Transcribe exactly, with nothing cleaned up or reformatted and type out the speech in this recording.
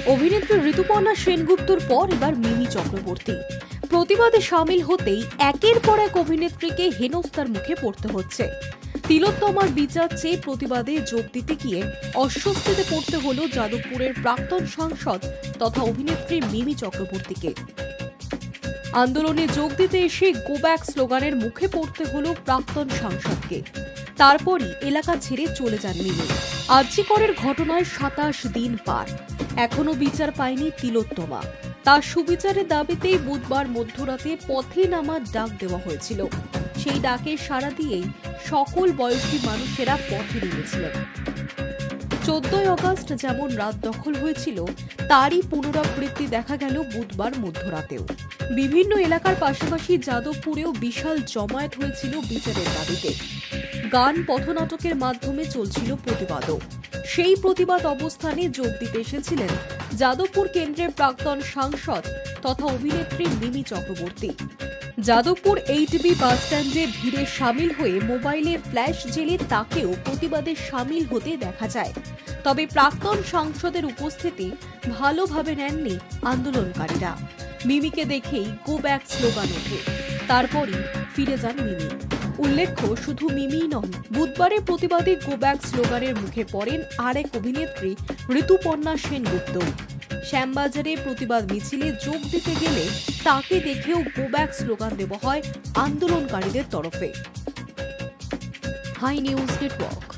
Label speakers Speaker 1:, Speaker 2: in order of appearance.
Speaker 1: অভিনেত্রী ঋতুপর্ণা সেনগুপ্তর পর এবার মিমি চক্রবর্তী প্রতিবাদে সামিল হতেই একের পর এক অভিনেত্রীকে হেনস্থার মুখে পড়তে হচ্ছে। তিলোত্তমার বিচার চেয়ে প্রতিবাদে যোগ দিতে গিয়ে অস্বস্তিতে পড়তে হল যাদবপুরের প্রাক্তন সাংসদ তথা অভিনেত্রী মিমি চক্রবর্তীকে। আন্দোলনে যোগ দিতে এসে গো ব্যাক স্লোগানের মুখে পড়তে হল প্রাক্তন সাংসদকে। তারপরই এলাকা ছেড়ে চলে যান মিমি। আরজিকরের ঘটনায় সাতাশ দিন পার, এখনো বিচার পায়নি তিলোত্তমা। তার সুবিচারের দাবিতেই বুধবার মধ্যরাতে পথে নামার ডাক দেওয়া হয়েছিল। সেই ডাকে সাড়া দিয়েই সকল বয়সী মানুষেরা পথে নেমেছিলেন। চোদ্দই অগস্ট যেমন রাত দখল হয়েছিল, তারই পুনরাবৃত্তি দেখা গেল বুধবার মধ্যরাতেও। বিভিন্ন এলাকার পাশাপাশি যাদবপুরেও বিশাল জমায়েত হয়েছিল বিচারের দাবিতে। গান পথনাটকের মাধ্যমে চলছিল প্রতিবাদও। সেই প্রতিবাদ অবস্থানে যোগ দিতে এসেছিলেন যাদবপুর কেন্দ্রের প্রাক্তন সাংসদ তথা অভিনেত্রী মিমি চক্রবর্তী। যাদবপুর এইটবি বাস স্ট্যান্ডে ভিড়ে সামিল হয়ে মোবাইলে ফ্ল্যাশ জেলে তাকেও প্রতিবাদে সামিল হতে দেখা যায়। তবে প্রাক্তন সাংসদের উপস্থিতি ভালোভাবে নেননি আন্দোলনকারীরা। মিমিকে দেখেই গো ব্যাক স্লোগান ওঠে, তারপরই ফিরে যান মিমি। উল্লেখ্য, শুধু মিমিই নন, বুধবারের প্রতিবাদে গো ব্যাক স্লোগানের মুখে পড়েন আরেক অভিনেত্রী ঋতুপর্ণা সেনগুপ্ত। শ্যামবাজারে প্রতিবাদ মিছিলে যোগ দিতে গেলে তাকে দেখেও গো ব্যাক স্লোগান দেওয়া হয় আন্দোলনকারীদের তরফে। Hi news network.